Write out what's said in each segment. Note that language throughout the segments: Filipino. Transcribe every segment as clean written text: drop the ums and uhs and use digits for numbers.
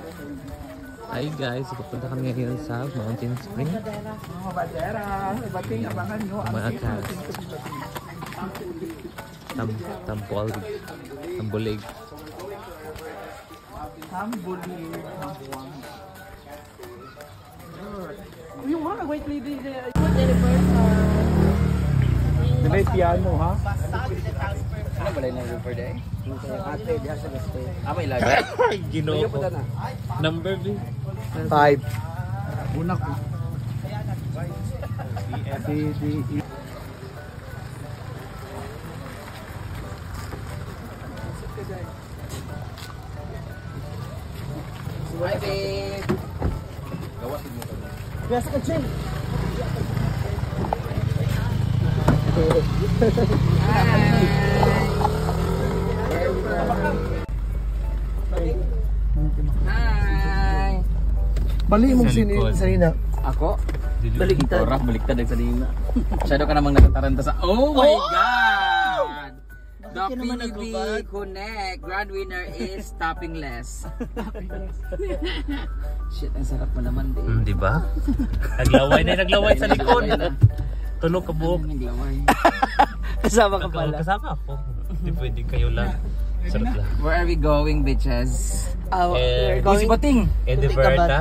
Hi guys, pupunta kami ngayon sa Mountain Spring. Mga cats. Tambulig. You want to wait lady there? Di ba piano ha? Ano ba na river day? Ate, diya sa gasto. Ama ilaga. Ginoo ko. Number B. 5. Una ko. D. Hi babe. Gawasin mo kami. Biasa ka, Chen. Hi. Bali mong sinina. Ako? Baliktad ang salina. Masyado ka namang nagtataranta sa... Oh my God! The PBB Connect Grand winner is toppingless. Shit, ang sarap mo naman din. Di ba? Naglaway sa likod. Tulog ka buhok. Kasama ka pala. Kasama ako. Hindi pwede kayo lang. Sarap lang. Where are we going, bitches? We're going Uy, si Bating! Ediverta.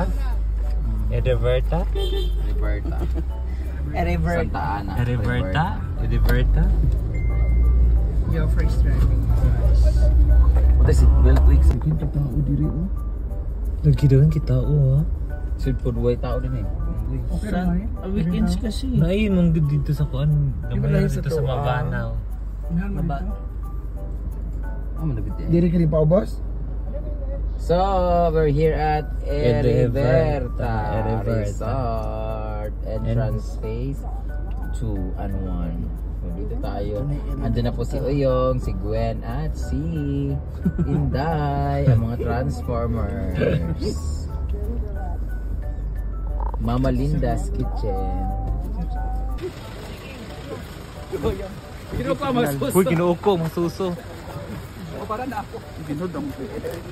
Santa Ana. Ediverta. Your first driving. What is it? Well, weeks. Kita tao diri oh. Nagkidoon kita ha. Food way tao din eh. Okay lang eh. Weekends kasi. Naay mong dito sa kuan. Gamay dito sa Mabanaw. Diri ka rin pa boss? So, we're here at Ediverta. Resort. Entrance phase 2 and 1. Dito tayo. Andun na po si Uyong, si Gwen at si Inday, ang mga Transformers. Mama Linda's Kitchen. Uy, ginoo ko, masuso. Para na ako. Ginudong ko.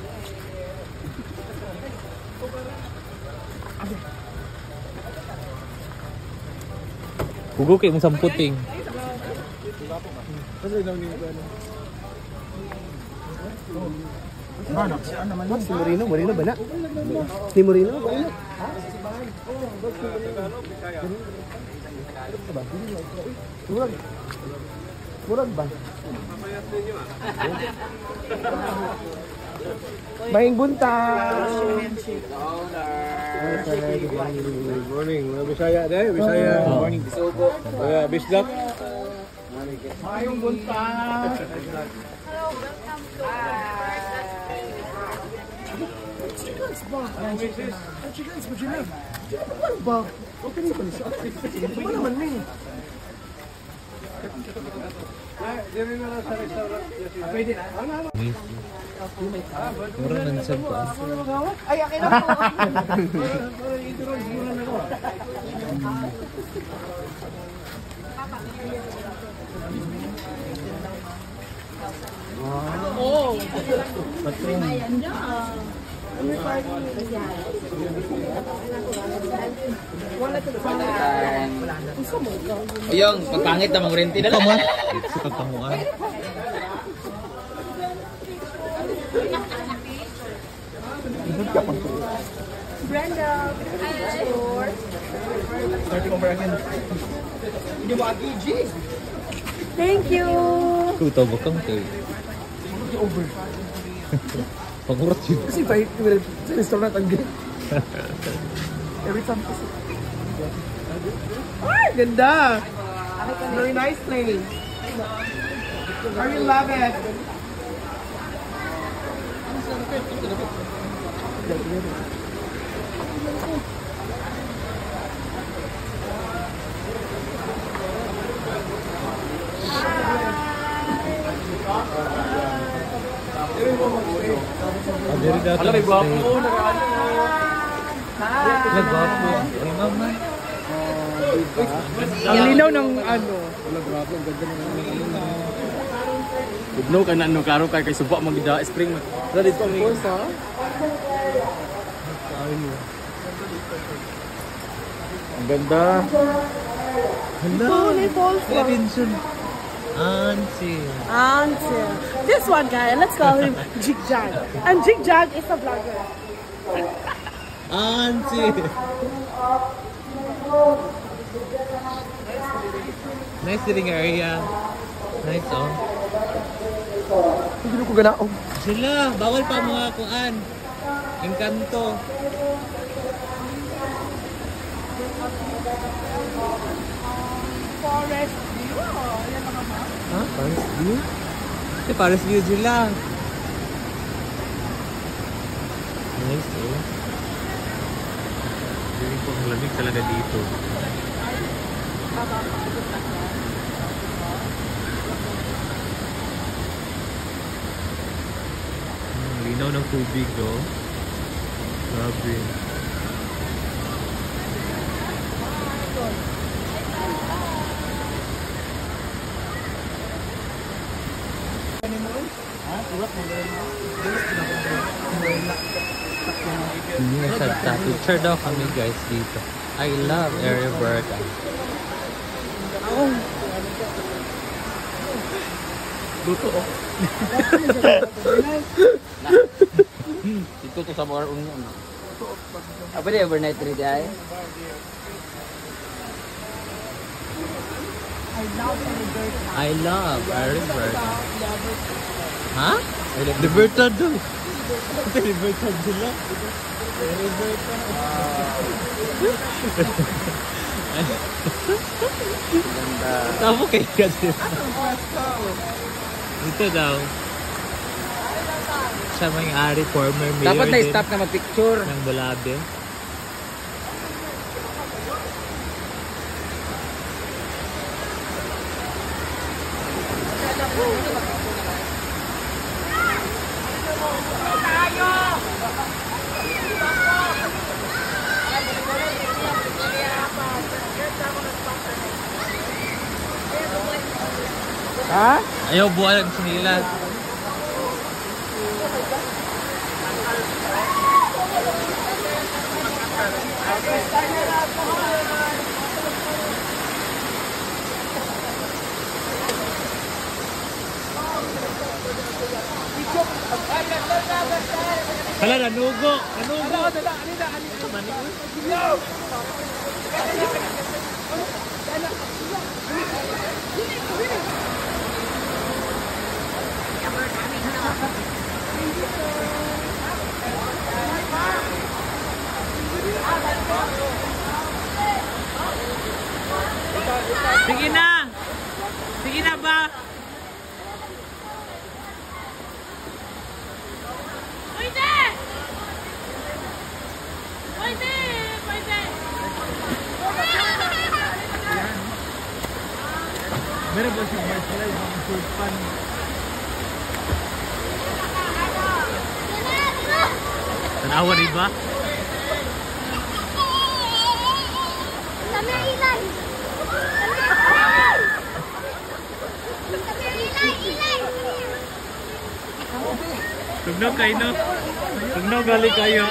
Hugo kayo mong samputing. Ano daw ni ano? Ano naman si Moreno? Moreno ba na? Si Moreno ba na? Murag ba? Maing buntas! Good morning. Bisaya deh, Bisaya. Good morning. Sugo. Bisdak. Mayong buntas! Chickens ba? Chickens ba sila? Chickens ba? Okay na pala siya. Ano naman ni? Pwede na? Mura nang sab ko. Ay, akin na po! Oh. Uyong, pagpangit na mong renti na lang. Sa katanguan. Brenda. Thank you. Kuto ba kang kayo? Over. Pagurot yun. Kasi ba sa restaurant ang gate? Every time kasi. Ay, ganda! Very nice place. I really love it. Adiri dati. Alam, may gwapo. Nagwapo. Ay, mama. Ang linaw ng ano. Bugno ka na, no, karo kay subak magida spring. That is of course, ha? Ang ganda. Fully full from Vincent. Ansi. Ansel. This one guy, let's call him Jig Jag. And Jig Jag is a vlogger. Ansi. Nice sitting area. Nice oh. Hindi ko ganaon. Sila, bawal pa mga kuan. Encanto. Forest view. Yan mga map. Ha? Paris View? Paris View sila. Nice oh. Feeling ko ang lamig talaga dito. Linaw ng tubig oh. Grabe. Picture daw kami guys dito. I love Area Berta. Luto oh. Dito to sa mga union. Apa dia overnight ready ay? I love Area Berta. Ha? Libertad daw. Libertad sila. Tama kayo kasi. Dito daw. Siya may-ari, former mayor Dapat na din stop na mag-picture. ng Bulabe. Ha? Ayaw buwan sa nila. Hala, nanugo! Nanugo! Sige na! Sige na ba? Pwede! Pwede! Pwede! Meron ba siyang martial mga short pan? Tanawa rin ba? Tugnaw kayo no? Tugnaw gali kayo.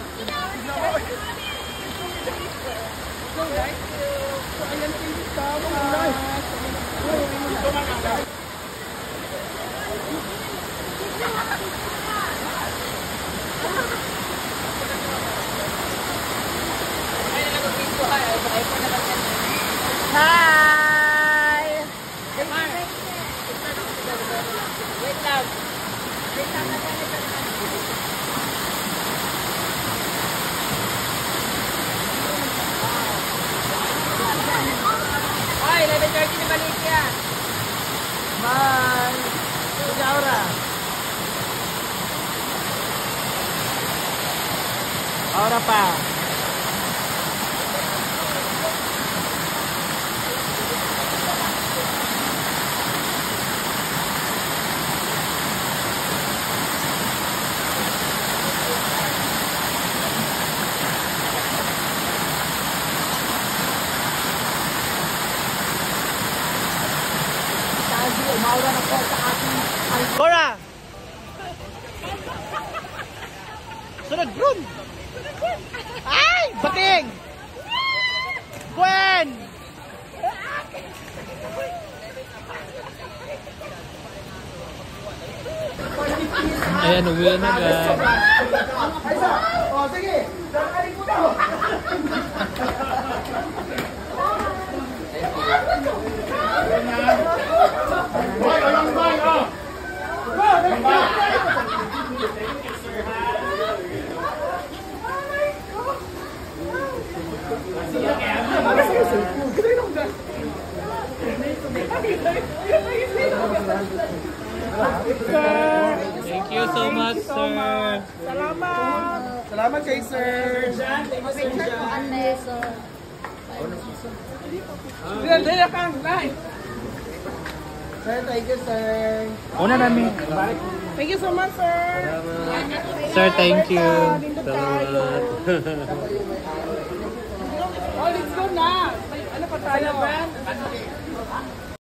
Hi! Ay, 11:30 na balik yan. Bye! Sige, Aura. Aura pa. Cora! Sunod, bro! Ay! Bating! Gwen! Ayan, uwi na guys. Oh, sige! Nakakaling mo daw! Thank you so much, sir. Salamat. Salamat kay sir! Dila kang live! Sir, thank you, sir! Una namin. Thank you so much, sir. Sir, thank you. Nindot tayo. Oh, let's go na. Ano pa tayo, Brand?